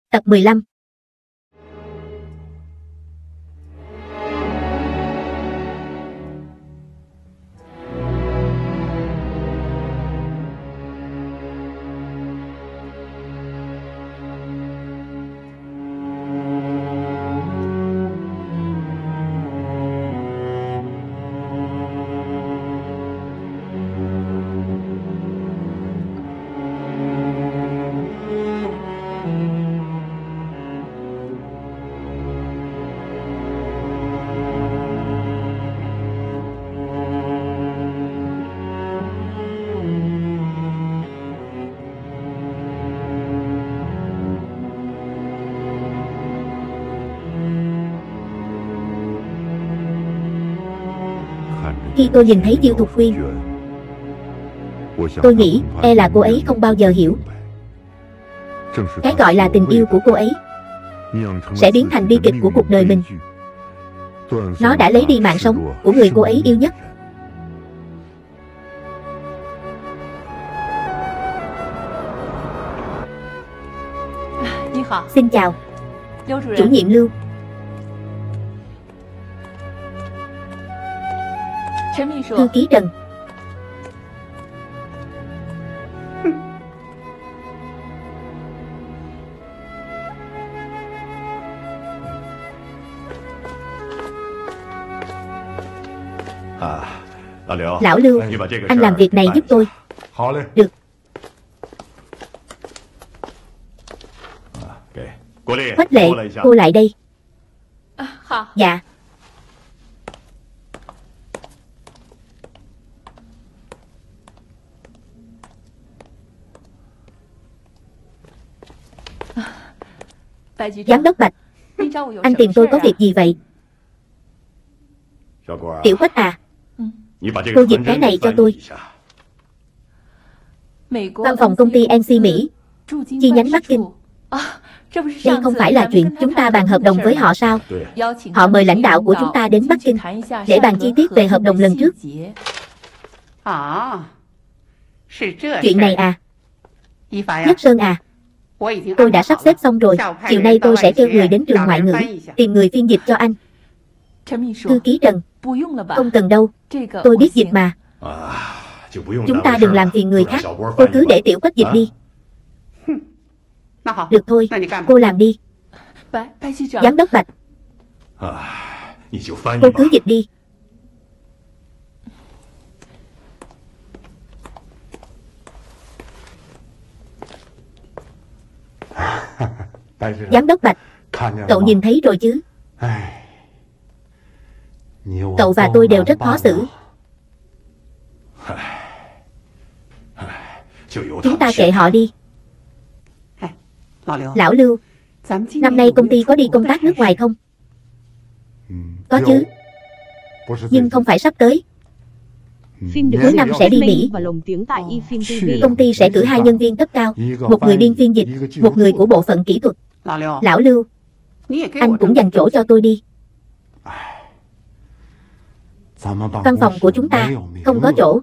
Tập 15. Khi tôi nhìn thấy Diêu Thục Quyên, tôi nghĩ e là cô ấy không bao giờ hiểu. Cái gọi là tình yêu của cô ấy sẽ biến thành bi kịch của cuộc đời mình. Nó đã lấy đi mạng sống của người cô ấy yêu nhất. Xin chào, chủ nhiệm Lưu. Thư ký Trần. Lão Lưu, anh làm việc này giúp tôi. Được. Quách Lệ, cô lại đây. Dạ. Giám đốc Bạch, anh tìm tôi có việc gì vậy? Tiểu Quách à, cô dịch cái này cho tôi. Văn phòng công ty NC Mỹ, chi nhánh Bắc Kinh. Đây không phải là chuyện chúng ta bàn hợp đồng với họ sao? Họ mời lãnh đạo của chúng ta đến Bắc Kinh để bàn chi tiết về hợp đồng lần trước. Chuyện này à? Nhất Sơn à, tôi đã sắp xếp xong rồi. Chiều nay tôi sẽ kêu người đến trường ngoại ngữ tìm người phiên dịch cho anh. Thư ký Trần, không cần đâu, tôi biết dịch mà. Chúng ta đừng làm phiền người khác. Cô cứ để Tiểu Quách dịch đi. Được thôi, cô làm đi. Giám đốc Bạch, cô cứ dịch đi. Giám đốc Bạch, cậu nhìn thấy rồi chứ? Cậu và tôi đều rất khó xử. Chúng ta kệ họ đi. Lão Lưu, năm nay công ty có đi công tác nước ngoài không? Có chứ, nhưng không phải sắp tới. Cuối năm sẽ đi Mỹ. Công ty sẽ cử 2 nhân viên cấp cao, một người biên phiên dịch, một người của bộ phận kỹ thuật. Lão Lưu, anh cũng dành chỗ cho tôi đi. Văn phòng của chúng ta không có chỗ.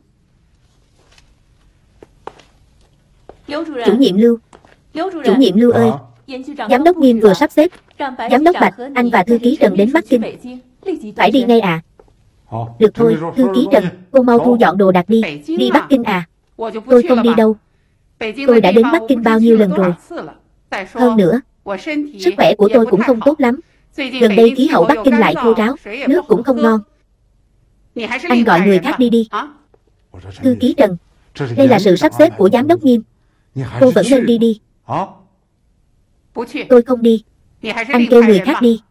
Chủ nhiệm Lưu, chủ nhiệm Lưu ơi, giám đốc Nghiêm vừa sắp xếp. Giám đốc Bạch, anh và thư ký Trần đến Bắc Kinh. Phải đi ngay à? Được thôi, thư ký Trần, cô mau thu dọn đồ đạc đi. Đi Bắc Kinh à? Tôi không đi đâu. Tôi đã đến Bắc Kinh bao nhiêu lần rồi. Hơn nữa, sức khỏe của tôi cũng không tốt lắm. Gần đây khí hậu Bắc Kinh lại khô ráo, nước cũng không ngon. Anh gọi người khác đi đi. Thư ký Trần, đây là sự sắp xếp của giám đốc Nghiêm. Cô vẫn nên đi đi. Tôi không đi. Anh kêu người khác đi.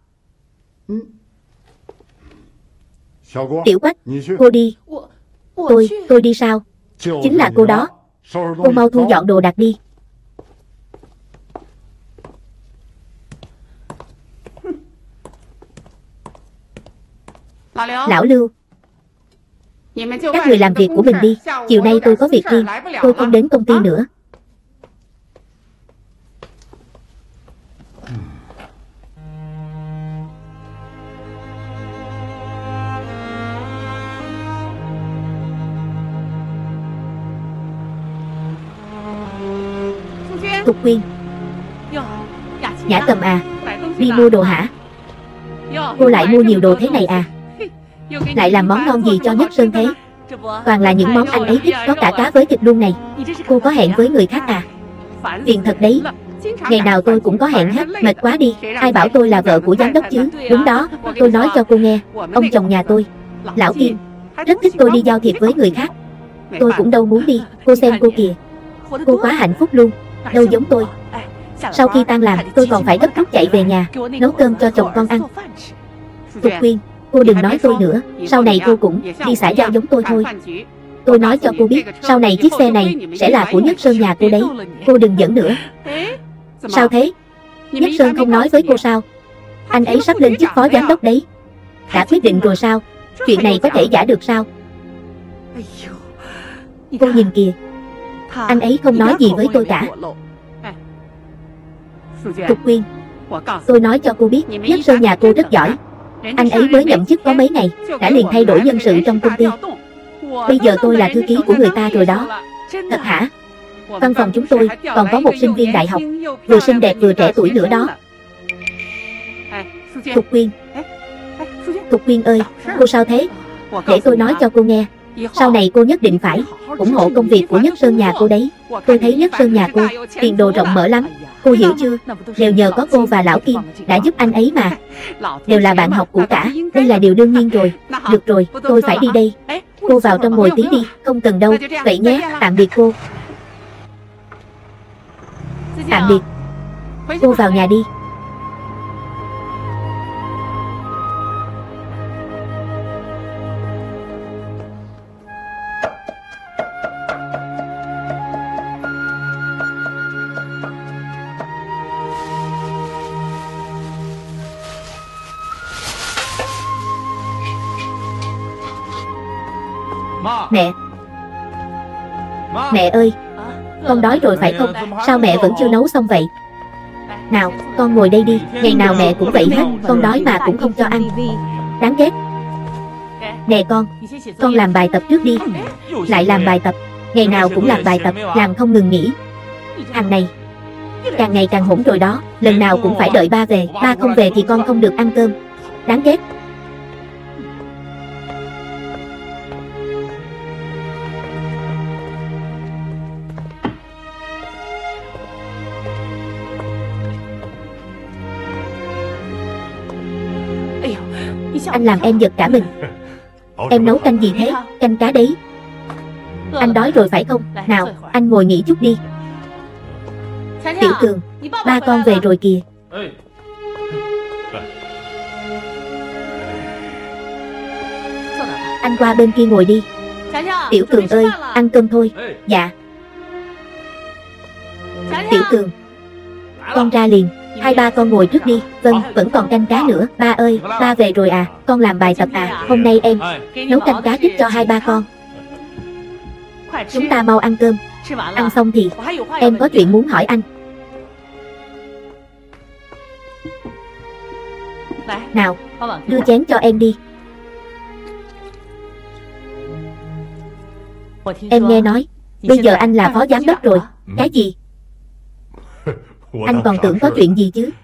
Tiểu Quách, cô đi. Tôi đi sao? Chính là cô đó. Cô mau thu dọn đồ đạc đi. Lão Lưu, các người làm việc của mình đi. Chiều nay tôi có việc riêng, tôi không đến công ty nữa. Thục Quyên, Nhã Cầm à, đi mua đồ hả? Cô lại mua nhiều đồ thế này à? Lại làm món ngon gì cho Nhất Sơn thế? Toàn là những món anh ấy thích, có cả cá với thịt luôn này. Cô có hẹn với người khác à? Phiền thật đấy. Ngày nào tôi cũng có hẹn hết, mệt quá đi. Ai bảo tôi là vợ của giám đốc chứ? Đúng đó, tôi nói cho cô nghe, ông chồng nhà tôi, Lão Kim, rất thích tôi đi giao thiệp với người khác. Tôi cũng đâu muốn đi, cô xem cô kìa. Cô quá hạnh phúc luôn, đâu giống tôi. Sau khi tan làm, tôi còn phải gấp rút chạy về nhà, nấu cơm cho chồng con ăn. Thục Quyên, cô đừng nói tôi nữa, sau này cô cũng đi xã giao giống tôi thôi. Tôi nói cho cô biết, sau này chiếc xe này sẽ là của Nhất Sơn nhà cô đấy. Cô đừng giỡn nữa. Sao thế? Nhất Sơn không nói với cô sao? Anh ấy sắp lên chức phó giám đốc đấy. Đã quyết định rồi sao? Chuyện này có thể giả được sao? Cô nhìn kìa, anh ấy không nói gì với tôi cả. Thục Quyên, tôi nói cho cô biết, Nhất Sơn nhà cô rất giỏi. Anh ấy mới nhậm chức có mấy ngày, đã liền thay đổi nhân sự trong công ty. Bây giờ tôi là thư ký của người ta rồi đó. Thật hả? Văn phòng chúng tôi còn có một sinh viên đại học, vừa xinh đẹp vừa trẻ tuổi nữa đó. Thục Quyên, Thục Quyên ơi, cô sao thế? Để tôi nói cho cô nghe, sau này cô nhất định phải ủng hộ công việc của Nhất Sơn nhà cô đấy. Tôi thấy Nhất Sơn nhà cô tiền đồ rộng mở lắm. Cô hiểu chưa? Đều nhờ có cô và Lão Kim đã giúp anh ấy mà. Đều là bạn học cũ cả, đây là điều đương nhiên rồi. Được rồi, tôi phải đi đây. Cô vào trong ngồi tí đi. Không cần đâu. Vậy nhé, tạm biệt cô. Tạm biệt. Cô vào nhà đi. Mẹ! Mẹ ơi! Con đói rồi phải không? Sao mẹ vẫn chưa nấu xong vậy? Nào, con ngồi đây đi. Ngày nào mẹ cũng vậy hết. Con đói mà cũng không cho ăn. Đáng ghét. Nè con làm bài tập trước đi. Lại làm bài tập. Ngày nào cũng làm bài tập, làm không ngừng nghỉ. Thằng này càng ngày càng hỗn rồi đó. Lần nào cũng phải đợi ba về. Ba không về thì con không được ăn cơm. Đáng ghét. Anh làm em giật cả mình. Em nấu canh gì thế? Canh cá đấy. Anh đói rồi phải không? Nào, anh ngồi nghỉ chút đi. Tiểu Cường, ba con về rồi kìa. Anh qua bên kia ngồi đi. Tiểu Cường ơi, ăn cơm thôi. Dạ. Tiểu Cường, con ra liền. Hai ba con ngồi trước đi. Vâng, vẫn còn canh cá nữa. Ba ơi, ba về rồi à? Con làm bài tập à? Hôm nay em nấu canh cá giúp cho hai ba con. Chúng ta mau ăn cơm. Ăn xong thì em có chuyện muốn hỏi anh. Nào, đưa chén cho em đi. Em nghe nói bây giờ anh là phó giám đốc rồi. Cái gì? Anh còn tưởng có chuyện gì chứ.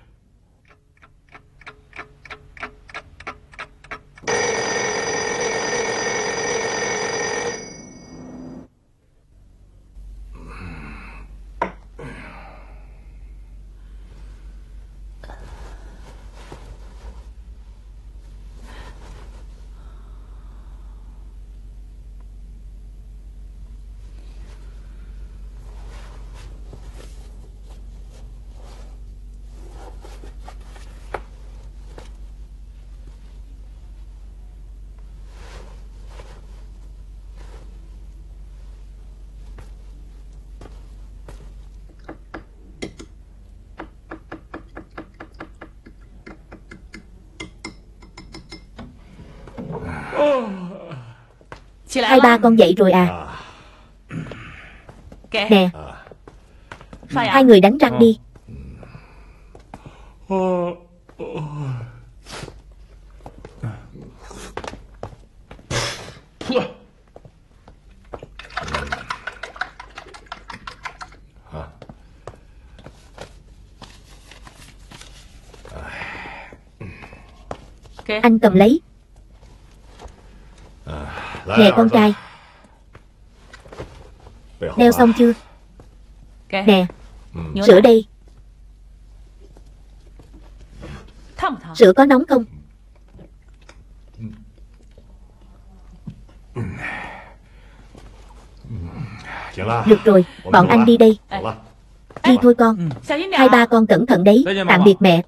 Hai ba con dậy rồi à? Nè, hai người đánh răng đi. Anh cầm lấy. Nè con trai. Đeo xong chưa? Nè, sữa đây. Sữa có nóng không? Được rồi, bọn anh đi đây. Đi thôi con. Hai ba con cẩn thận đấy. Tạm biệt mẹ.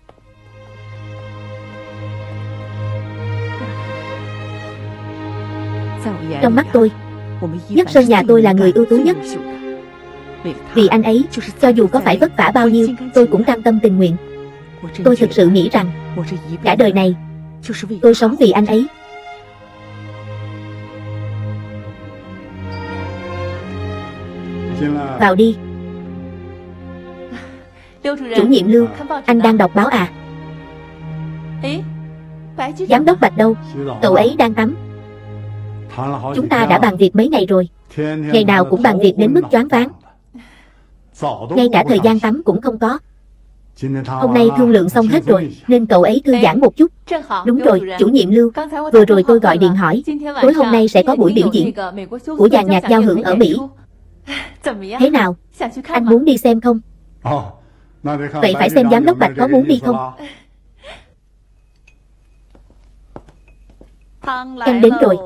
Trong mắt tôi, Nhất Sơn nhà tôi là người ưu tú nhất. Vì anh ấy, cho dù có phải vất vả bao nhiêu, tôi cũng cam tâm tình nguyện. Tôi thực sự nghĩ rằng cả đời này tôi sống vì anh ấy. Vào đi. Chủ nhiệm Lưu, anh đang đọc báo à? Giám đốc Bạch đâu? Cậu ấy đang tắm. Chúng ta đã bàn việc mấy ngày rồi. Ngày nào cũng bàn việc đến mức choáng váng. Ngay cả thời gian tắm cũng không có. Hôm nay thương lượng xong hết rồi, nên cậu ấy thư giãn một chút. Đúng rồi, chủ nhiệm Lưu, vừa rồi tôi gọi điện hỏi, tối hôm nay sẽ có buổi biểu diễn của dàn nhạc giao hưởng ở Mỹ. Thế nào? Anh muốn đi xem không? Vậy phải xem giám đốc Bạch có muốn đi không? Canh đến rồi.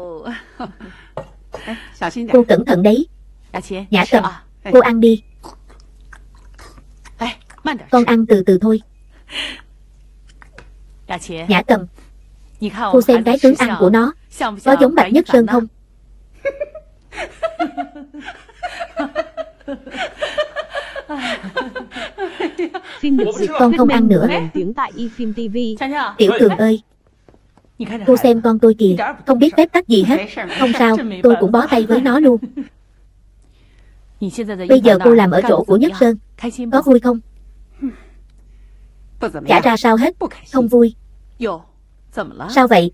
Cô cẩn thận đấy. Nhã Cầm, cô ăn đi. Con ăn từ từ thôi. Nhã Cầm, cô xem cái tướng ăn của nó có giống Bạch Nhất Sơn không? Con không ăn nữa. Tiểu Cường ơi, cô xem con tôi kìa, không biết phép tắc gì hết. Không sao, tôi cũng bó tay với nó luôn. Bây giờ cô làm ở chỗ của Nhất Sơn, có vui không? Chả ra sao hết, không vui. Sao vậy?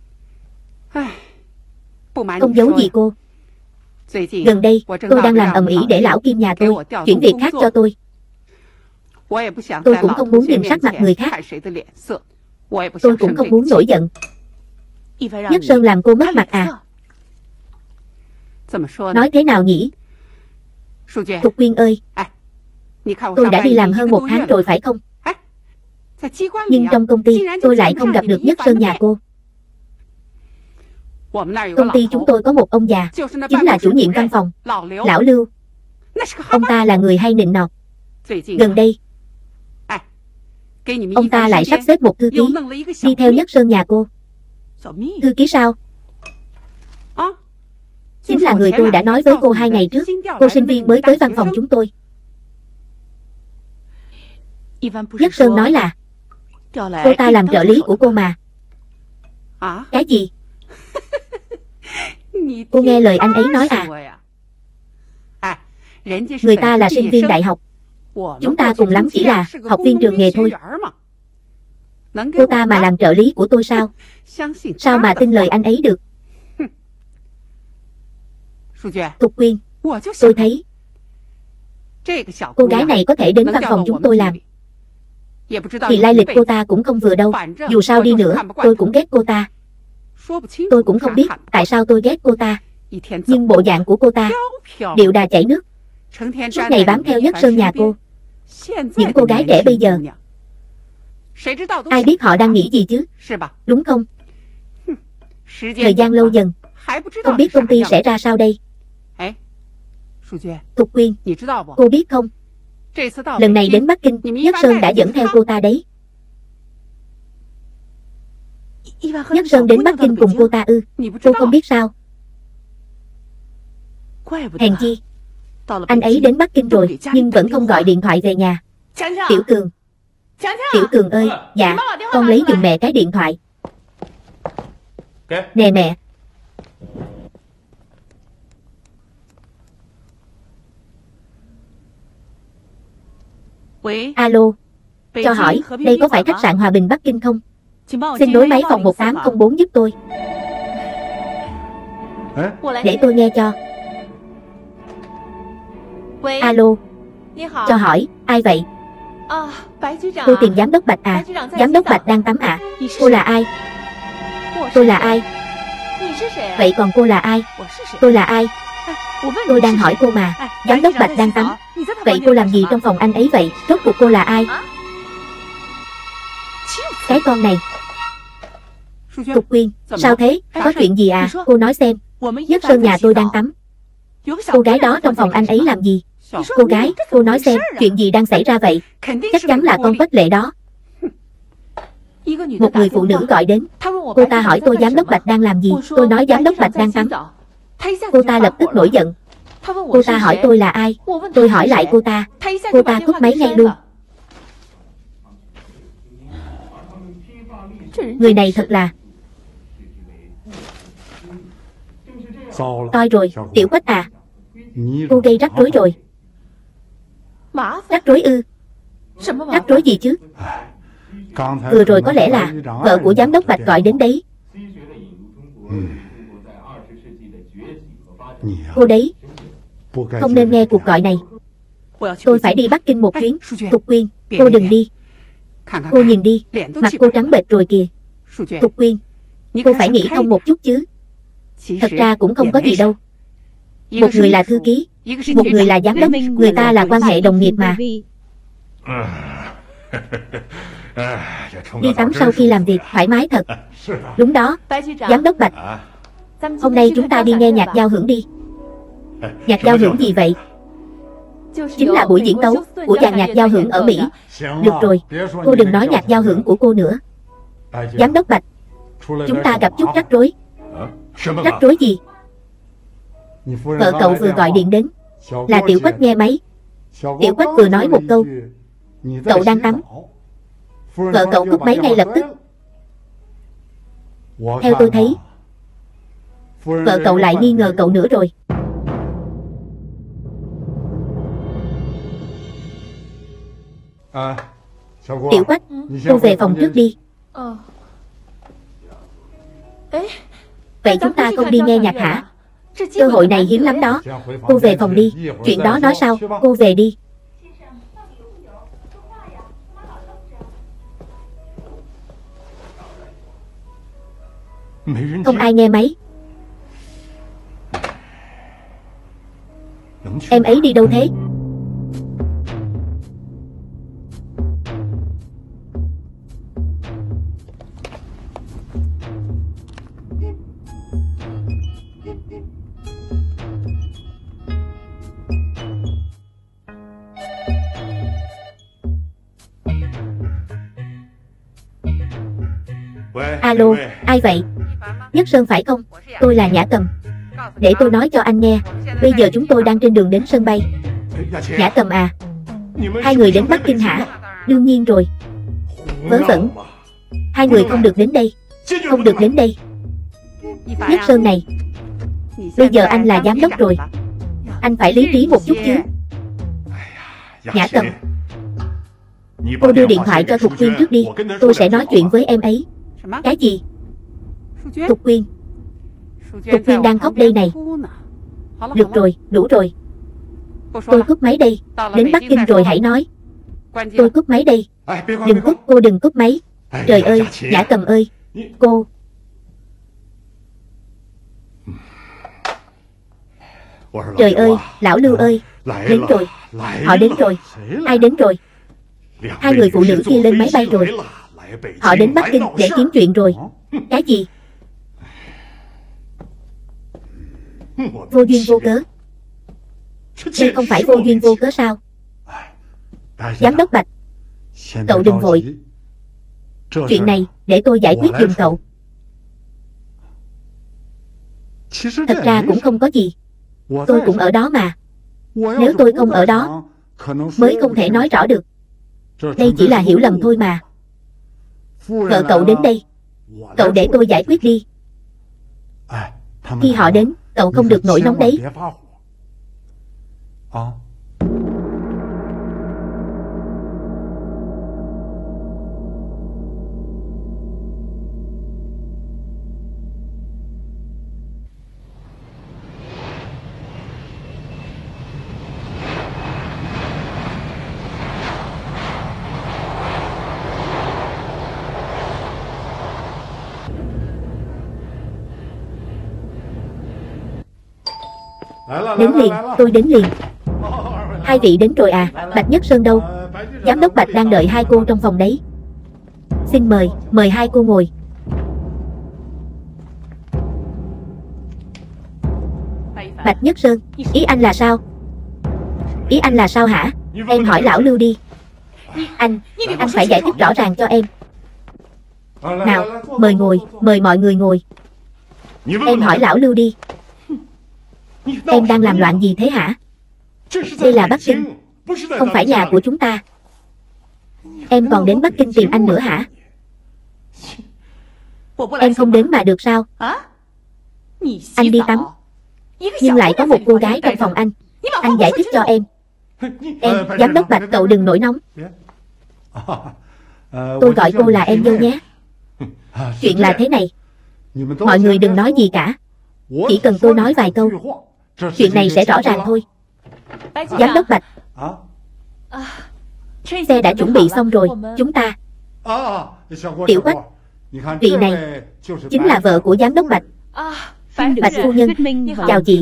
Không giấu gì cô. Gần đây, tôi đang làm ầm ĩ để lão Kim nhà tôi chuyển việc khác cho tôi. Tôi cũng không muốn nhìn sắc mặt người khác. Tôi cũng không muốn nổi giận. Nhất Sơn làm cô mất mặt à? Nói thế nào nhỉ? Thục Quyên ơi, tôi đã đi làm hơn 1 tháng rồi phải không? Nhưng trong công ty tôi lại không gặp được Nhất Sơn nhà cô. Công ty chúng tôi có một ông già, chính là chủ nhiệm văn phòng, lão Lưu. Ông ta là người hay nịnh nọt. Gần đây, ông ta lại sắp xếp một thư ký đi theo Nhất Sơn nhà cô. Thư ký sao? Chính là người tôi đã nói với cô 2 ngày trước. Cô sinh viên mới tới văn phòng chúng tôi. Nhất Sơn nói là cô ta làm trợ lý của cô mà. Cái gì? Cô nghe lời anh ấy nói à? Người ta là sinh viên đại học, chúng ta cùng lắm chỉ là học viên trường nghề thôi. Cô ta mà làm trợ lý của tôi sao? Sao mà tin lời anh ấy được? Thục Quyên, tôi thấy cô gái này có thể đến văn phòng chúng tôi làm, thì lai lịch cô ta cũng không vừa đâu. Dù sao đi nữa, tôi cũng ghét cô ta. Tôi cũng không biết tại sao tôi ghét cô ta. Nhưng bộ dạng của cô ta điệu đà chảy nước, suốt ngày bám theo Nhất Sơn nhà cô. Những cô gái trẻ bây giờ, ai biết họ đang nghĩ gì chứ? Đúng không? Thời gian lâu dần, không biết công ty sẽ ra sao đây. Thục Quyên, cô biết không? Lần này đến Bắc Kinh, Nhất Sơn đã dẫn theo cô ta đấy. Nhất Sơn đến Bắc Kinh cùng cô ta ư? Cô không biết sao? Hèn chi, anh ấy đến Bắc Kinh rồi nhưng vẫn không gọi điện thoại về nhà. Tiểu Cường, Tiểu Cường ơi, dạ, con lấy giùm mẹ cái điện thoại. Nè mẹ. Alo, cho hỏi, đây có phải khách sạn Hòa Bình Bắc Kinh không? Xin nối máy phòng 1804 giúp tôi. Để tôi nghe cho. Alo, cho hỏi, ai vậy? Cô tìm giám đốc Bạch à? Giám đốc Bạch đang tắm ạ. Cô là ai? Tôi là ai? Vậy còn cô là ai? Tôi là ai? Tôi đang hỏi cô mà. Giám đốc Bạch đang tắm. Vậy cô làm gì trong phòng anh ấy vậy? Rốt cuộc cô là ai? Cái con này. Thục Quyên, sao thế? Có chuyện gì à? Cô nói xem. Nhất Sơn nhà tôi đang tắm. Cô gái đó trong phòng anh ấy làm gì? Cô gái, cô nói xem, chuyện gì đang xảy ra vậy? Chắc chắn là con Quách Lệ đó. Một người phụ nữ gọi đến. Cô ta hỏi tôi giám đốc Bạch đang làm gì? Tôi nói giám đốc Bạch đang tắm. Cô ta lập tức nổi giận. Cô ta hỏi tôi là ai? Tôi hỏi lại cô ta. Cô ta cúp máy ngay luôn. Người này thật là... Toi rồi, Tiểu Quách à. Cô gây rắc rối rồi. Rắc rối ư? Rắc rối gì chứ? Vừa rồi có lẽ là vợ của giám đốc Bạch gọi đến đấy. Cô đấy, không nên nghe cuộc gọi này. Tôi phải đi Bắc Kinh một chuyến. Thục Quyên, cô đừng đi. Cô nhìn đi, mặt cô trắng bệch rồi kìa. Thục Quyên, cô phải nghĩ thông một chút chứ. Thật ra cũng không có gì đâu. Một người là thư ký, một người là giám đốc. Người ta là quan hệ đồng nghiệp mà. Đi tắm sau khi làm việc thoải mái thật. Đúng đó, giám đốc Bạch. Hôm nay chúng ta đi nghe nhạc giao hưởng đi. Nhạc giao hưởng gì vậy? Chính là buổi diễn tấu của dàn nhạc giao hưởng ở Mỹ. Được rồi, cô đừng nói nhạc giao hưởng của cô nữa. Giám đốc Bạch, chúng ta gặp chút rắc rối. Rắc rối gì? Vợ cậu vừa gọi điện đến. Là Tiểu Quách nghe máy. Tiểu Quách vừa nói một câu. Cậu đang tắm. Vợ cậu cúp máy ngay lập tức. Theo tôi thấy, vợ cậu lại nghi ngờ cậu nữa rồi. Tiểu Quách, cô về phòng trước đi. Vậy chúng ta không đi nghe nhạc hả? Cơ hội này hiếm lắm đó. Cô về phòng đi. Chuyện đó nói sau. Cô về đi. Không ai nghe máy. Em ấy đi đâu thế? Alo, ai vậy? Nhất Sơn phải không? Tôi là Nhã Cầm. Để tôi nói cho anh nghe. Bây giờ chúng tôi đang trên đường đến sân bay. Nhã Cầm à, hai người đến Bắc Kinh hả? Đương nhiên rồi. Vớ vẩn. Hai người không được đến đây. Không được đến đây. Nhất Sơn này, bây giờ anh là giám đốc rồi. Anh phải lý trí một chút chứ. Nhã Cầm, cô đưa điện thoại cho Thục Quyên trước đi. Tôi sẽ nói chuyện với em ấy. Cái gì? Thục Quyên. Thục Quyên đang khóc đây này. Được rồi, đủ rồi. Tôi cúp máy đây. Đến Bắc Kinh rồi hãy nói. Tôi cúp máy đây. Đừng cúp, cô đừng cúp máy. Trời ơi, Nhã Cầm ơi. Cô. Trời ơi, lão Lưu ơi. Đến rồi. Họ đến rồi. Ai đến rồi? Hai người phụ nữ kia lên máy bay rồi. Họ đến Bắc Kinh để kiếm chuyện rồi. Cái gì? Vô duyên vô cớ. Đây không phải vô duyên vô cớ sao? Giám đốc Bạch, cậu đừng vội. Chuyện này để tôi giải quyết giùm cậu. Thật ra cũng không có gì. Tôi cũng ở đó mà. Nếu tôi không ở đó, mới không thể nói rõ được. Đây chỉ là hiểu lầm thôi mà. Vợ cậu đến đây, cậu để tôi giải quyết đi. Khi họ đến, cậu không được nổi nóng đấy. Đến liền, tôi đến liền. Hai vị đến rồi à? Bạch Nhất Sơn đâu? Giám đốc Bạch đang đợi hai cô trong phòng đấy. Xin mời, mời hai cô ngồi. Bạch Nhất Sơn, ý anh là sao? Ý anh là sao hả? Em hỏi lão Lưu đi. Anh phải giải thích rõ ràng cho em. Nào, mời ngồi, mời mọi người ngồi. Em hỏi lão Lưu đi. Em đang làm loạn gì thế hả? Đây là Bắc Kinh, không phải nhà của chúng ta. Em còn đến Bắc Kinh tìm anh nữa hả? Em không đến mà được sao? Anh đi tắm, nhưng lại có một cô gái trong phòng anh. Anh giải thích cho em. Em, giám đốc Bạch, cậu đừng nổi nóng. Tôi gọi cô là em dâu nhé. Chuyện là thế này, mọi người đừng nói gì cả. Chỉ cần tôi nói vài câu, chuyện này sẽ rõ ràng thôi. Giám đốc Bạch, xe đã chuẩn bị xong rồi, chúng ta. Tiểu Quách, vị này chính là vợ của giám đốc Bạch. Bạch phu nhân, chào chị.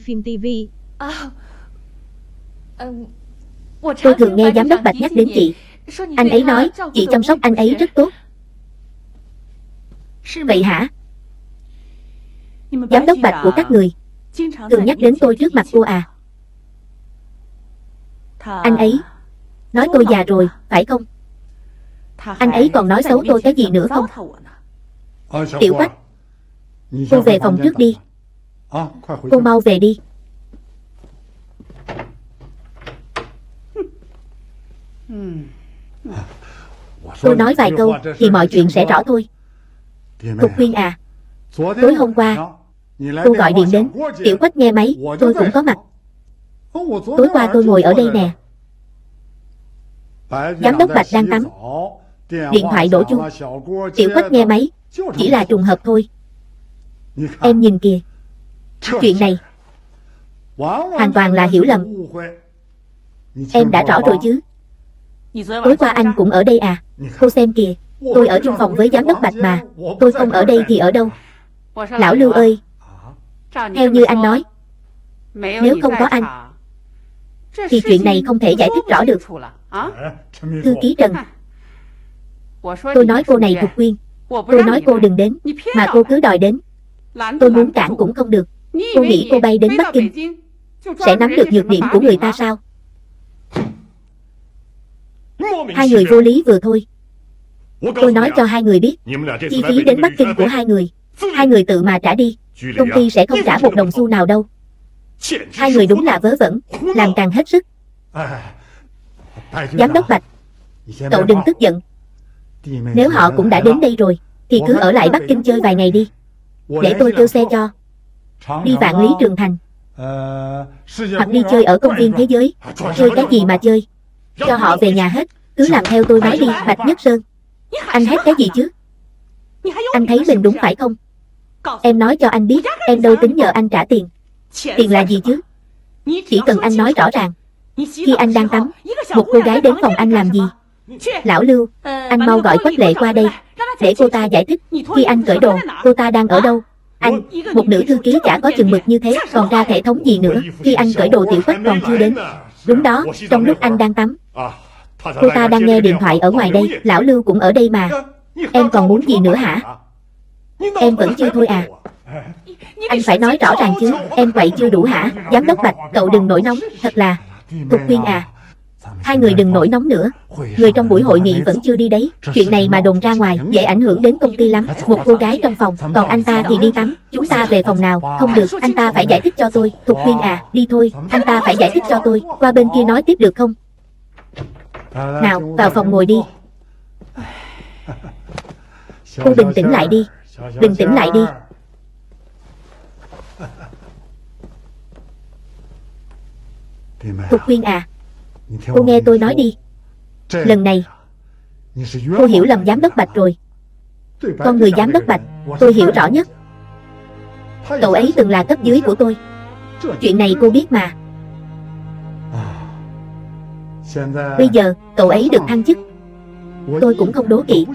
Tôi thường nghe giám đốc Bạch nhắc đến chị. Anh ấy nói chị chăm sóc anh ấy rất tốt. Vậy hả? Giám đốc Bạch của các người thường nhắc đến tôi trước mặt cô à? Anh ấy nói tôi già rồi, phải không? Anh ấy còn nói xấu tôi cái gì nữa không? Tiểu Quách, cô về phòng trước đi. Cô mau về đi. Tôi nói vài câu thì mọi chuyện sẽ rõ thôi. Thục Quyên à, tối hôm qua cô gọi điện đến. Tiểu Quách nghe máy, tôi cũng có mặt. Tối qua tôi ngồi ở đây nè. Giám đốc Bạch đang tắm, điện thoại đổ chuông. Tiểu Quách nghe máy, chỉ là trùng hợp thôi. Em nhìn kìa, chuyện này hoàn toàn là hiểu lầm. Em đã rõ rồi chứ? Tối qua anh cũng ở đây à? Cô xem kìa, tôi ở chung phòng với giám đốc Bạch mà. Tôi không ở đây thì ở đâu? Lão Lưu ơi, theo như anh nói, nếu không có anh thì chuyện này không thể giải thích rõ được. Thư ký Trần, tôi nói cô này Thục Quyên, tôi nói cô đừng đến, mà cô cứ đòi đến. Tôi muốn cản cũng không được. Cô nghĩ cô bay đến Bắc Kinh sẽ nắm được nhược điểm của người ta sao? Hai người vô lý vừa thôi. Tôi nói cho hai người biết, chi phí đến Bắc Kinh của hai người tự mà trả đi. Công ty sẽ không trả một đồng xu nào đâu. Hai người đúng là vớ vẩn, làm càng hết sức. Giám đốc Bạch, cậu đừng tức giận. Nếu họ cũng đã đến đây rồi thì cứ ở lại Bắc Kinh chơi vài ngày đi. Để tôi kêu xe cho. Đi Vạn Lý Trường Thành, hoặc đi chơi ở công viên thế giới. Chơi cái gì mà chơi, cho họ về nhà hết. Cứ làm theo tôi nói đi. Bạch Nhất Sơn, anh hét cái gì chứ? Anh thấy mình đúng phải không? Em nói cho anh biết, em đâu tính nhờ anh trả tiền. Tiền là gì chứ? Chỉ cần anh nói rõ ràng. Khi anh đang tắm, một cô gái đến phòng anh làm gì? Lão Lưu, anh mau gọi Quách Lệ qua đây, để cô ta giải thích. Khi anh cởi đồ, cô ta đang ở đâu? Anh, một nữ thư ký chả có chừng mực như thế, còn ra hệ thống gì nữa? Khi anh cởi đồ Tiểu Quách còn chưa đến. Đúng đó, trong lúc anh đang tắm, cô ta đang nghe điện thoại ở ngoài đây. Lão Lưu cũng ở đây mà. Em còn muốn gì nữa hả? Em vẫn chưa thôi à? Anh phải nói rõ ràng chứ. Em quậy chưa đủ hả? Giám đốc Bạch, cậu đừng nổi nóng. Thật là Thục Quyên à, hai người đừng nổi nóng nữa. Người trong buổi hội nghị vẫn chưa đi đấy. Chuyện này mà đồn ra ngoài dễ ảnh hưởng đến công ty lắm. Một cô gái trong phòng, còn anh ta thì đi tắm. Chúng ta về phòng nào? Không được, anh ta phải giải thích cho tôi. Thục Quyên à, đi thôi. Anh ta phải giải thích cho tôi. Qua bên kia nói tiếp được không? Nào, vào phòng ngồi đi. Cô bình tĩnh lại đi. Bình tĩnh lại đi. Thục Quyên à, cô nghe tôi nói đi. Lần này cô hiểu lầm giám đốc Bạch rồi. Con người giám đốc Bạch tôi hiểu rõ nhất. Cậu ấy từng là cấp dưới của tôi. Chuyện này cô biết mà. Bây giờ cậu ấy được thăng chức, tôi cũng không đố kỵ.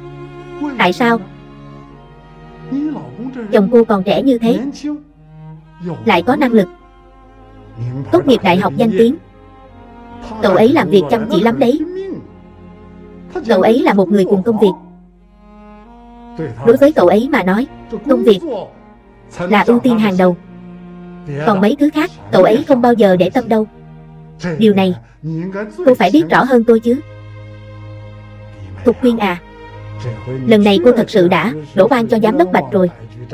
Tại sao? Chồng cô còn trẻ như thế, lại có năng lực, tốt nghiệp đại học danh tiếng. Cậu ấy làm việc chăm chỉ lắm đấy. Cậu ấy là một người cùng công việc. Đối với cậu ấy mà nói, công việc là ưu tiên hàng đầu. Còn mấy thứ khác, cậu ấy không bao giờ để tâm đâu. Điều này, cô phải biết rõ hơn tôi chứ. Thục Quyên à, lần này cô thật sự đã đổ oan cho giám đốc Bạch rồi.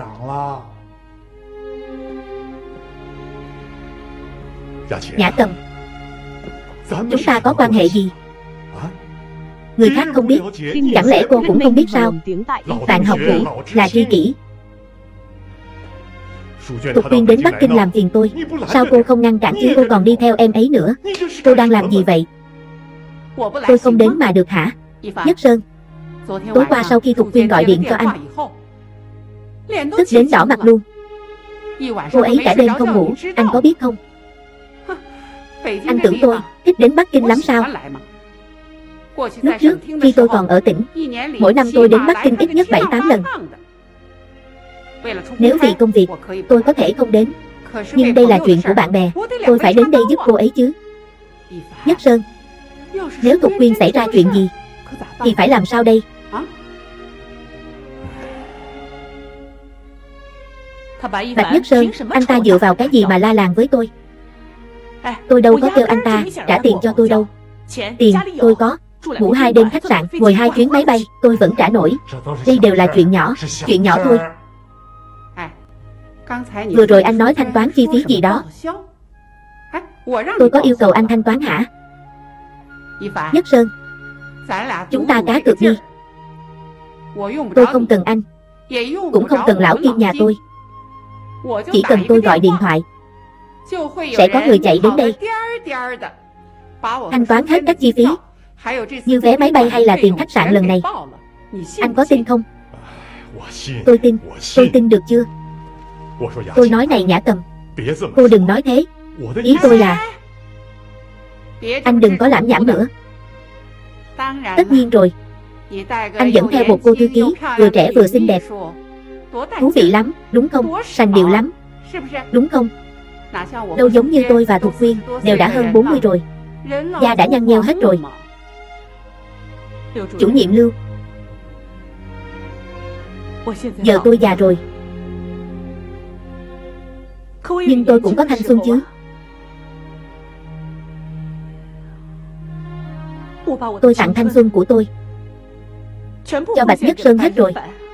Nhã Cầm, chúng ta có quan hệ gì? Người khác không biết, chẳng lẽ cô cũng không biết sao? Bạn học cũ là tri kỷ. Thục Quyên đến Bắc Kinh làm phiền tôi, sao cô không ngăn cản chứ? Cô còn đi theo em ấy nữa. Cô đang làm gì vậy? Tôi không đến mà được hả? Nhất Sơn, tối qua sau khi Thục Quyên gọi điện cho anh, tức đến đỏ mặt luôn. Cô ấy cả đêm không ngủ, anh có biết không? Anh tưởng tôi thích đến Bắc Kinh lắm sao? Lúc trước, khi tôi còn ở tỉnh, mỗi năm tôi đến Bắc Kinh ít nhất 7-8 lần. Nếu vì công việc, tôi có thể không đến. Nhưng đây là chuyện của bạn bè, tôi phải đến đây giúp cô ấy chứ. Nhất Sơn, nếu Thục Quyên xảy ra chuyện gì, thì phải làm sao đây? Bạch Nhất Sơn, anh ta dựa vào cái gì mà la làng với tôi? Tôi đâu có kêu anh ta trả tiền cho tôi đâu. Tiền tôi có, ngủ 2 đêm khách sạn, ngồi 2 chuyến máy bay, tôi vẫn trả nổi. Đây đều là chuyện nhỏ thôi. Vừa rồi anh nói thanh toán chi phí gì đó, tôi có yêu cầu anh thanh toán hả? Nhất Sơn, chúng ta cá cược đi. Tôi không cần anh, cũng không cần lão Kim nhà tôi. Chỉ cần tôi gọi điện thoại, sẽ có người chạy đến đây thanh toán hết các chi phí, như vé máy bay hay là tiền khách sạn lần này. Anh có tin không? Tôi tin được chưa? Tôi nói này Nhã Cầm, cô đừng nói thế. Ý tôi là anh đừng có lảm nhảm nữa. Tất nhiên rồi, anh dẫn theo một cô thư ký vừa trẻ vừa xinh đẹp, thú vị lắm, đúng không? Sành điệu lắm, đúng không? Đâu giống như tôi và Thục Quyên đều đã hơn 40 rồi, da đã nhăn nheo hết rồi. Chủ nhiệm Lưu, giờ tôi già rồi, nhưng tôi cũng có thanh xuân chứ. Tôi tặng thanh xuân của tôi cho Bạch Nhất Sơn hết rồi.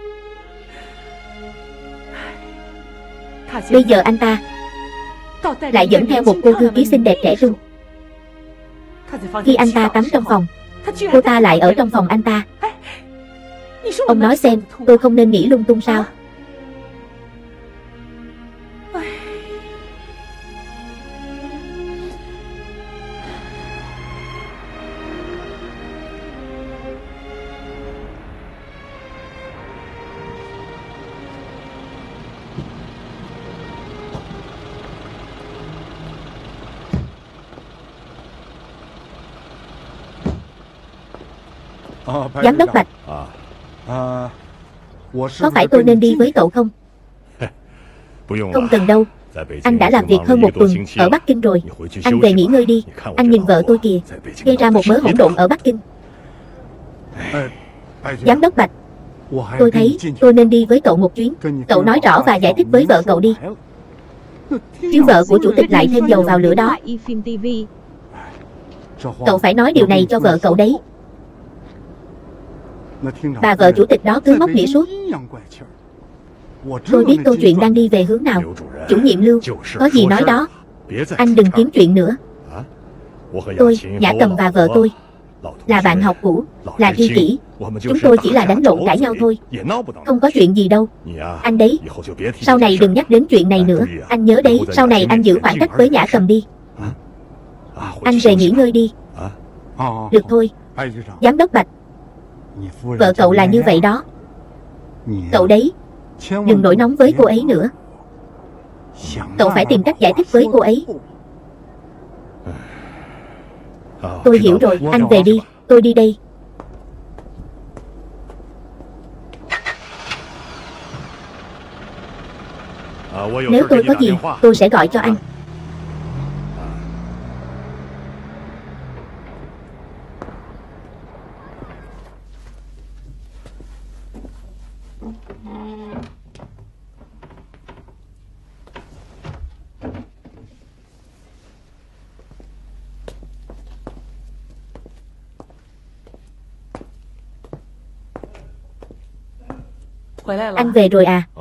Bây giờ anh ta lại dẫn theo một cô thư ký xinh đẹp trẻ trung. Khi anh ta tắm trong phòng, cô ta lại ở trong phòng anh ta. Ông nói xem, tôi không nên nghĩ lung tung sao? Giám đốc Bạch, có phải tôi nên đi với cậu không? Không cần đâu, anh đã làm việc hơn 1 tuần ở Bắc Kinh rồi. Anh về nghỉ ngơi đi. Anh nhìn vợ tôi kìa, gây ra một mớ hỗn độn ở Bắc Kinh. Giám đốc Bạch, tôi thấy tôi nên đi với cậu một chuyến. Cậu nói rõ và giải thích với vợ cậu đi, chứ vợ của chủ tịch lại thêm dầu vào lửa đó. Cậu phải nói điều này cho vợ cậu đấy. Bà vợ chủ tịch đó cứ móc mỉa suốt. Tôi biết câu chuyện đang đi về hướng nào. Chủ nhiệm Lưu, có gì nói đó, anh đừng kiếm chuyện nữa. Tôi, Nhã Cầm và vợ tôi là bạn học cũ, là tri kỷ. Chúng tôi chỉ là đánh lộn cãi nhau thôi, không có chuyện gì đâu. Anh đấy, sau này đừng nhắc đến chuyện này nữa. Anh nhớ đấy, sau này anh giữ khoảng cách với Nhã Cầm đi. Anh về nghỉ ngơi đi. Được thôi, Giám đốc Bạch, vợ cậu là như vậy đó. Cậu đấy, đừng nổi nóng với cô ấy nữa. Cậu phải tìm cách giải thích với cô ấy. Tôi hiểu rồi, anh về đi, tôi đi đây. Nếu tôi có gì, tôi sẽ gọi cho anh. Anh về rồi à?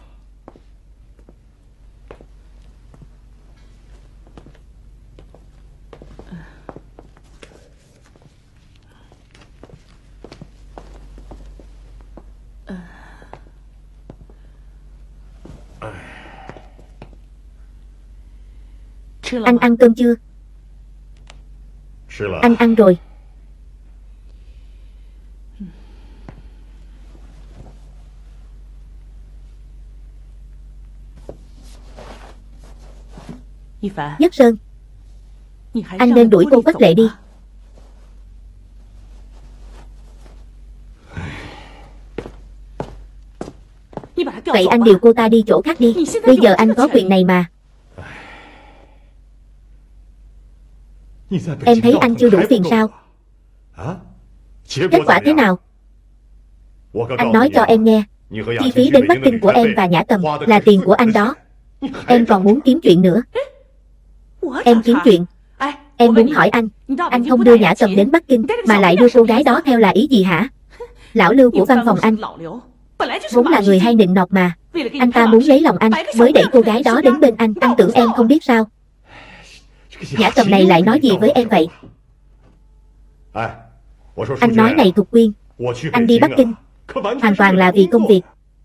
Anh ăn cơm chưa? Anh ăn rồi. Nhất Sơn, anh nên đuổi cô Quách Lệ đi. Vậy anh điều cô ta đi chỗ khác đi. Bây giờ anh có quyền này mà. Em thấy anh chưa đủ phiền sao? Kết quả thế nào? Anh nói cho em nghe. Chi phí đến Bắc Kinh của em và Nhã Tầm là tiền của anh đó. Em còn muốn kiếm chuyện nữa. Em kiếm chuyện? Em muốn hỏi anh không đưa Nhã Tầm đến Bắc Kinh mà lại đưa cô gái đó theo là ý gì hả? Lão Lưu của văn phòng anh vốn là người hay nịnh nọt mà. Anh ta muốn lấy lòng anh mới đẩy cô gái đó đến bên anh tưởng em không biết sao? Nhã Tầm này lại nói gì với em vậy? Anh nói này Thục Quyên, anh đi Bắc Kinh hoàn toàn là vì công việc.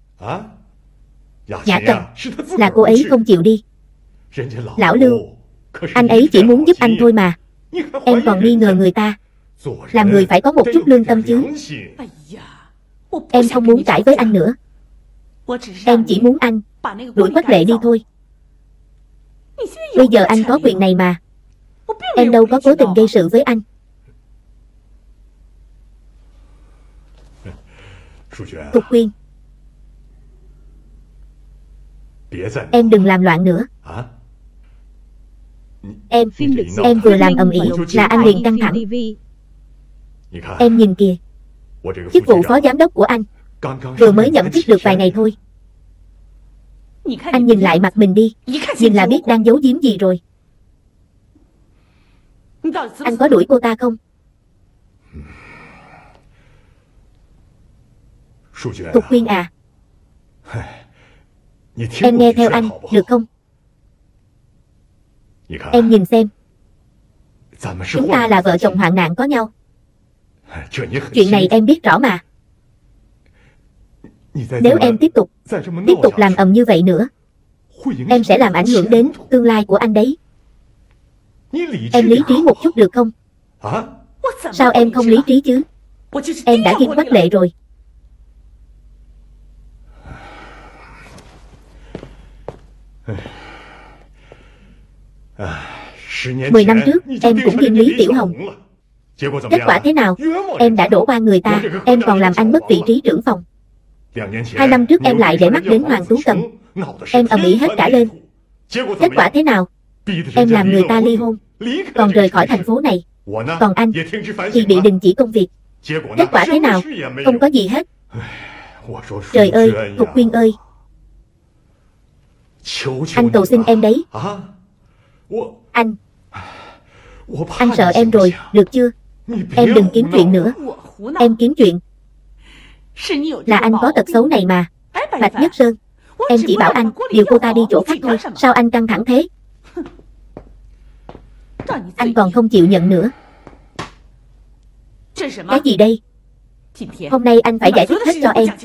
Nhã Tầm là cô ấy không chịu đi. Lão Lưu, anh ấy chỉ muốn giúp anh thôi mà. Em còn nghi ngờ người ta. Làm người phải có một chút lương tâm chứ. Em không muốn cãi với anh nữa. Em chỉ muốn anh đuổi Quách Lệ đi thôi. Bây giờ anh có quyền này mà. Em đâu có cố tình gây sự với anh. Thục Quyên, em đừng làm loạn nữa. Em vừa làm ầm ĩ là anh liền căng thẳng. Em nhìn kìa, chức vụ phó giám đốc của anh vừa mới nhậm chức được vài ngày thôi. Anh nhìn lại mặt mình đi, nhìn là biết đang giấu giếm gì rồi. Anh có đuổi cô ta không? Thục Quyên à, em nghe theo anh được không? Em nhìn xem, chúng ta là vợ chồng hoạn nạn có nhau. Chuyện này em biết rõ mà. Nếu em tiếp tục làm ầm như vậy nữa, em sẽ làm ảnh hưởng đến tương lai của anh đấy. Em lý trí một chút được không? Sao em không lý trí chứ? Em đã ghim Quách Lệ rồi. Mười năm trước em cũng ghim Lý Tiểu Hồng. Kết quả thế nào? Em đã đổ oan người ta. Em còn làm anh mất vị trí trưởng phòng. 2 năm trước em lại để mắt đến Hoàng Tú Cầm. Em ầm ĩ hết cả lên. Kết quả thế nào? Em làm người ta ly hôn, còn rời khỏi thành phố này. Còn anh thì bị đình chỉ công việc. Kết quả thế nào? Không có gì hết. Trời ơi, Thục Quyên ơi, anh cầu xin em đấy. Anh sợ em rồi, được chưa? Em đừng kiếm chuyện nữa. Em kiếm chuyện là anh có tật xấu này mà. Bạch Nhất Sơn, em chỉ bảo anh điều cô ta đi chỗ khác thôi. Sao anh căng thẳng thế? Anh còn không chịu nhận nữa. Cái gì đây? Hôm nay anh phải giải thích hết cho em.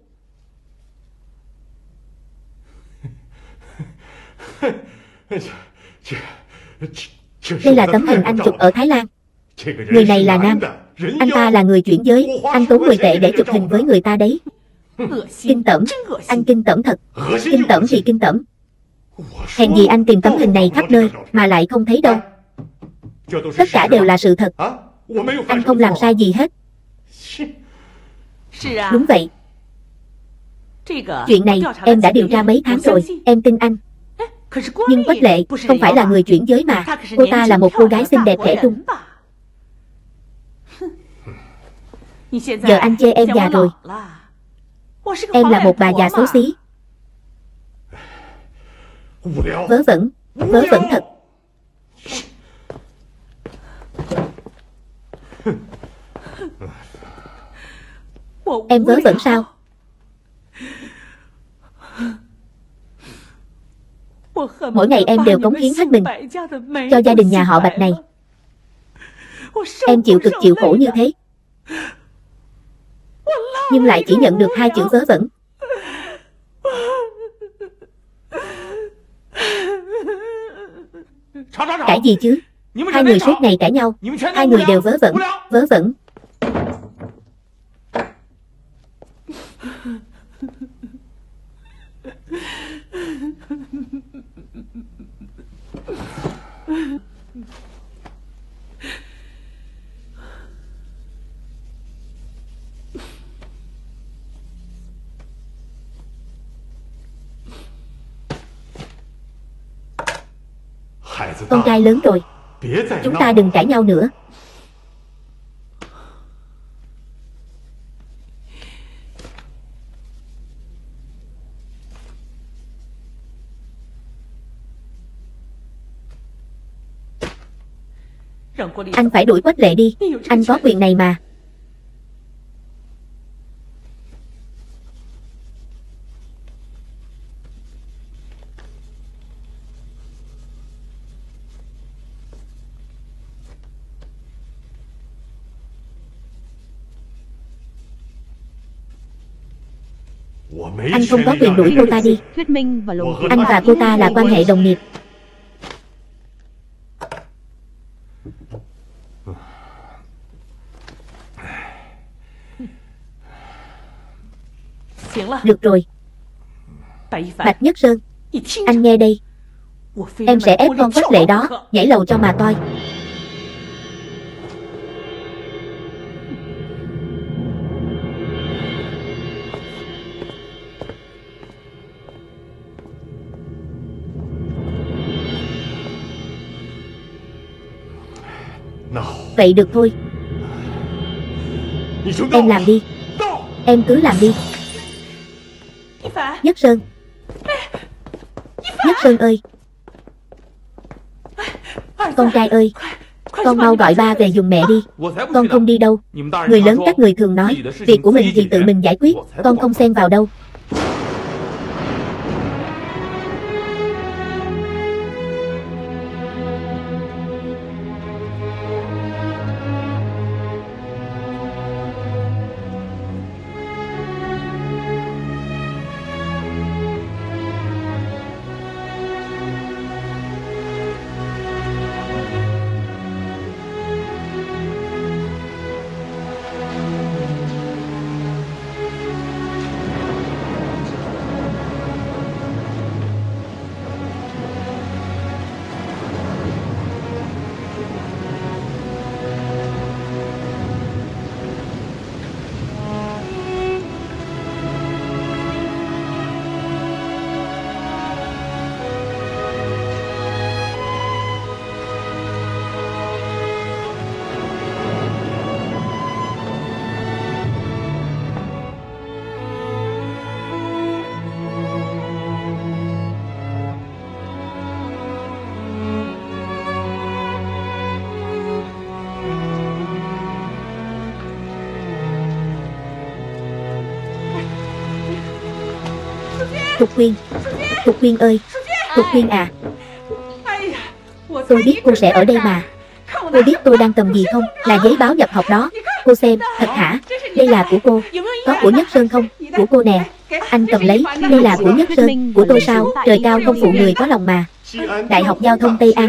Đây là tấm hình anh chụp ở Thái Lan. Người này là nam. Anh ta là người chuyển giới. Anh tốn 10 tệ để chụp hình với người ta đấy. Kinh tởm. Anh kinh tởm thật. Kinh tởm thì kinh tởm. Hèn gì anh tìm tấm hình này khắp nơi mà lại không thấy đâu. Tất cả đều là sự thật. Anh không làm sai gì hết. Đúng vậy. Chuyện này em đã điều tra mấy tháng rồi, em tin anh. Nhưng Quách Lệ không phải là người chuyển giới mà. Cô ta là một cô gái xinh đẹp trẻ trung. Giờ anh chê em già rồi. Em là một bà già xấu xí. Vớ vẩn thật. Em vớ vẩn sao? Mỗi ngày em đều cống hiến hết mình cho gia đình nhà họ Bạch này. Em chịu cực chịu khổ như thế, nhưng lại chỉ nhận được 2 chữ vớ vẩn. Cãi gì chứ? Hai người suốt ngày cãi nhau. Hai người đều vớ vẩn. Con trai lớn rồi, chúng ta đừng cãi nhau nữa. Anh phải đuổi Quách Lệ đi. Anh có quyền này mà. Anh không có quyền đuổi cô ta đi. Anh và cô ta là quan hệ đồng nghiệp. Được rồi. Bạch Nhất Sơn, anh nghe đây. Em sẽ ép con Quách Lệ đó nhảy lầu cho mà toi. Vậy được thôi. Em làm đi. Em cứ làm đi. Nhất Sơn. Nhất Sơn ơi. Con trai ơi, con mau gọi ba về giùm mẹ đi. Con không đi đâu. Người lớn các người thường nói, việc của mình thì tự mình giải quyết, con không xen vào đâu. Thục Quyên ơi, Thục Quyên à. Tôi biết cô sẽ ở đây mà. Cô biết tôi đang cầm gì không? Là giấy báo nhập học đó. Cô xem, thật hả? Đây là của cô. Có của Nhất Sơn không? Của cô nè. Anh cầm lấy. Đây là của Nhất Sơn. Của tôi sao? Trời cao không phụ người có lòng mà. Đại học Giao thông Tây An.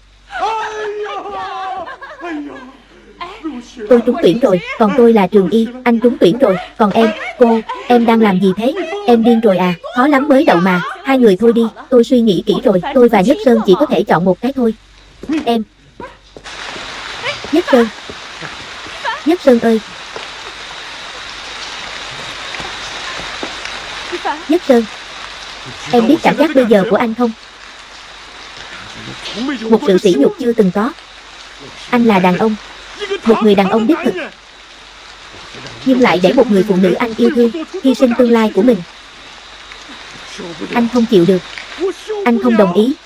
Tôi trúng tuyển rồi, còn tôi là trường y. Anh trúng tuyển rồi, còn em, em đang làm gì thế? Em điên rồi à? Khó lắm mới đậu mà. Hai người thôi đi, tôi suy nghĩ kỹ rồi. Tôi và Nhất Sơn chỉ có thể chọn một cái thôi. Em. Nhất Sơn. Nhất Sơn ơi. Nhất Sơn, em biết cảm giác bây giờ của anh không? Một sự sỉ nhục chưa từng có. Anh là đàn ông, một người đàn ông đích thực, nhưng lại để một người phụ nữ anh yêu thương hy sinh tương lai của mình. Anh không chịu được. Anh không đồng ý.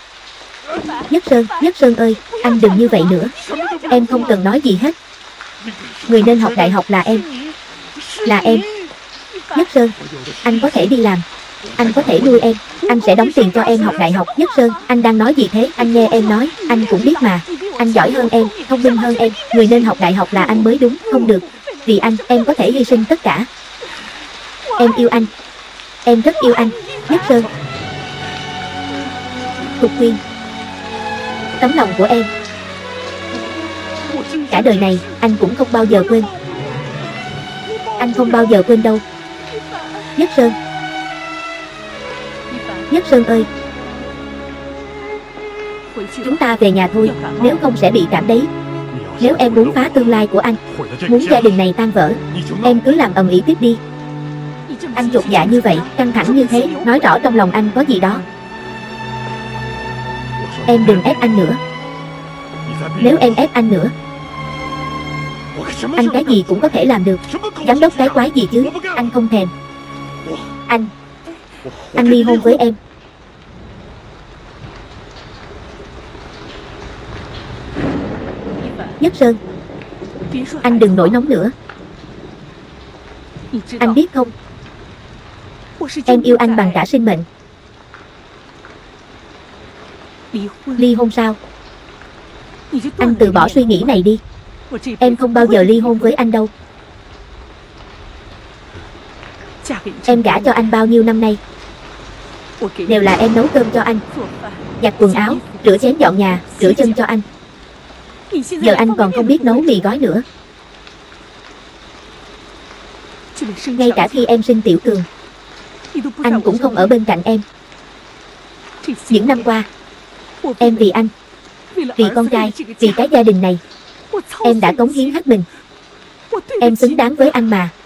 Nhất Sơn ơi, anh đừng như vậy nữa. Em không cần nói gì hết. Người nên học đại học là em. Là em. Nhất Sơn, anh có thể đi làm. Anh có thể nuôi em. Anh sẽ đóng tiền cho em học đại học. Nhất Sơn, anh đang nói gì thế? Anh nghe em nói. Anh cũng biết mà. Anh giỏi hơn em, thông minh hơn em. Người nên học đại học là anh mới đúng. Không được. Vì anh, em có thể hy sinh tất cả. Em yêu anh. Em rất yêu anh. Nhất Sơn. Thục Quyên, tấm lòng của em, cả đời này anh cũng không bao giờ quên. Anh không bao giờ quên đâu. Nhất Sơn. Nhất Sơn ơi, chúng ta về nhà thôi, nếu không sẽ bị cảm đấy. Nếu em muốn phá tương lai của anh, muốn gia đình này tan vỡ, em cứ làm ầm ĩ tiếp đi. Anh chột dạ như vậy, căng thẳng như thế, nói rõ trong lòng anh có gì đó. Em đừng ép anh nữa. Nếu em ép anh nữa, anh cái gì cũng có thể làm được. Giám đốc cái quái gì chứ? Anh không thèm. Anh ly hôn với em. Nhất Sơn, anh đừng nổi nóng nữa. Anh biết không, em yêu anh bằng cả sinh mệnh. Ly hôn sao? Anh từ bỏ suy nghĩ này đi. Em không bao giờ ly hôn với anh đâu. Em gả cho anh bao nhiêu năm nay, đều là em nấu cơm cho anh, giặt quần áo, rửa chén dọn nhà, rửa chân cho anh. Giờ anh còn không biết nấu mì gói nữa. Ngay cả khi em sinh Tiểu Cường, anh cũng không ở bên cạnh em. Những năm qua, em vì anh, vì con trai, vì cái gia đình này, em đã cống hiến hết mình. Em xứng đáng với anh mà.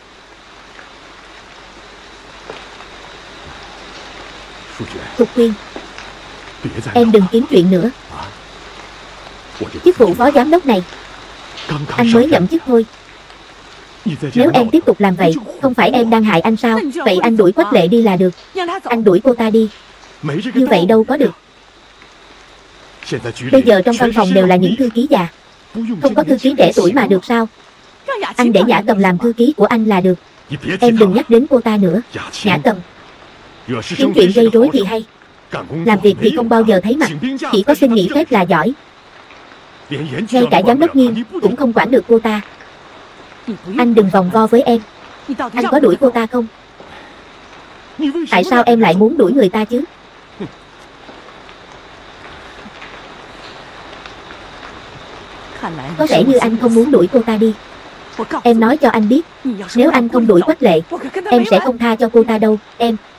Thục Quyên, em đừng kiếm chuyện nữa. Chức vụ phó giám đốc này, anh mới nhậm chức thôi. Nếu em tiếp tục làm vậy, không phải em đang hại anh sao? Vậy anh đuổi Quách Lệ đi là được. Anh đuổi cô ta đi. Như vậy đâu có được. Bây giờ trong văn phòng đều là những thư ký già, không có thư ký trẻ tuổi mà được sao? Anh để Nhã Cầm làm thư ký của anh là được. Em đừng nhắc đến cô ta nữa. Nhã Cầm kiếm chuyện gây rối thì hay, làm việc thì không bao giờ thấy mặt, chỉ có xin nghỉ phép là giỏi. Ngay cả giám đốc Nghiêm cũng không quản được cô ta. Anh đừng vòng vo với em. Anh có đuổi cô ta không? Tại sao em lại muốn đuổi người ta chứ? Có vẻ như anh không muốn đuổi cô ta đi. Em nói cho anh biết, nếu anh không đuổi Quách Lệ, em sẽ không tha cho cô ta đâu. Em